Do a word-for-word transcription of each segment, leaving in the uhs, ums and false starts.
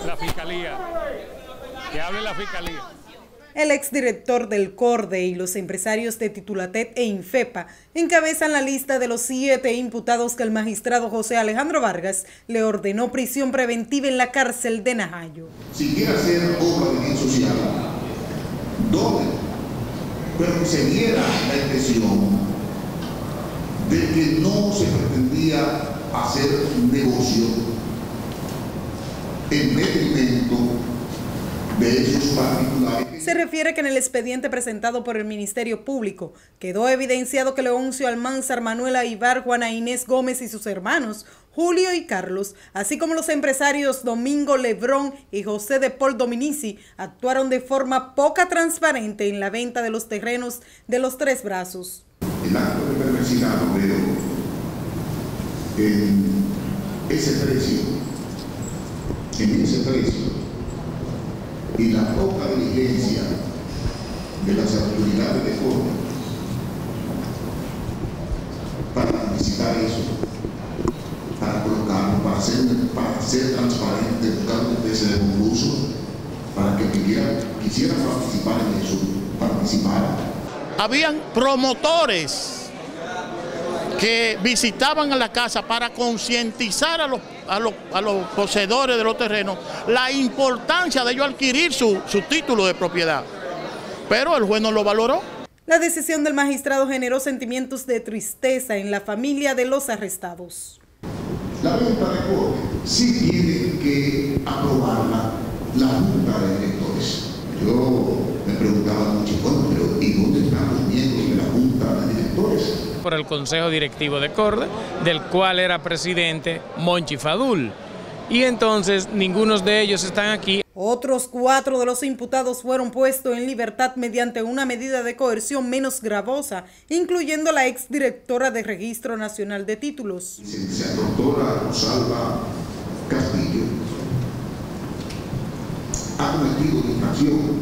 la Fiscalía, que hable la Fiscalía. El exdirector del CORDE y los empresarios de Titulatet e Infepa encabezan la lista de los siete imputados que el magistrado José Alejandro Vargas le ordenó prisión preventiva en la cárcel de Najayo. Si quiere hacer obra de bien social, ¿dónde? Pero que se diera la impresión de que no se pretendía hacer negocio en detrimento de esos particulares. Se refiere que en el expediente presentado por el Ministerio Público quedó evidenciado que Leoncio Almanzar, Manuela Ibar, Juana Inés Gómez y sus hermanos, Julio y Carlos, así como los empresarios Domingo Lebrón y José de Paul Dominici, actuaron de forma poca transparente en la venta de los terrenos de los Tres Brazos. El acto de perversidad lo veo en ese precio, en ese precio, y la poca diligencia de las autoridades de CORDE para anticipar eso, para colocarlo, para ser, para ser transparente, buscar una especie de concurso, para que quisiera, quisiera participar en eso, participara. Habían promotores que visitaban a la casa para concientizar a los, a, los, a los poseedores de los terrenos la importancia de ellos adquirir su, su título de propiedad. Pero el juez no lo valoró. La decisión del magistrado generó sentimientos de tristeza en la familia de los arrestados. La venta de CORDE sí tiene que aprobarla la Junta de Directores. Yo me preguntaba mucho, bueno, pero ¿y dónde están los miembros de la Junta de Directores? Por el Consejo Directivo de CORDE, del cual era presidente Monchi Fadul. Y entonces ninguno de ellos están aquí. Otros cuatro de los imputados fueron puestos en libertad mediante una medida de coerción menos gravosa, incluyendo la exdirectora de Registro Nacional de Títulos. Licenciada doctora Rosalba Castillo ha cometido infracción,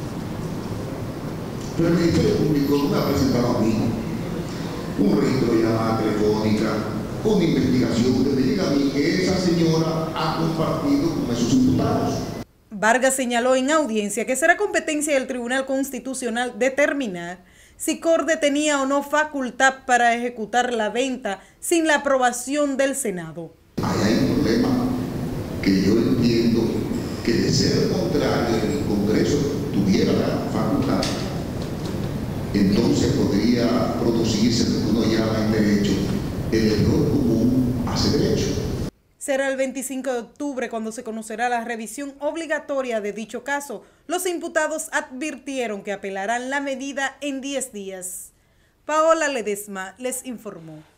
pero el Ministerio Público no me ha presentado a mí un registro de llamada telefónica, una investigación que me diga a mí que esa señora ha compartido con esos imputados. Vargas señaló en audiencia que será competencia del Tribunal Constitucional determinar si CORDE tenía o no facultad para ejecutar la venta sin la aprobación del Senado. Ahí hay un problema que yo entiendo que de ser contrario el Congreso tuviera la facultad, entonces podría producirse lo que uno llama en derecho el error común hace derecho. Será el veinticinco de octubre cuando se conocerá la revisión obligatoria de dicho caso. Los imputados advirtieron que apelarán la medida en diez días. Paola Ledesma les informó.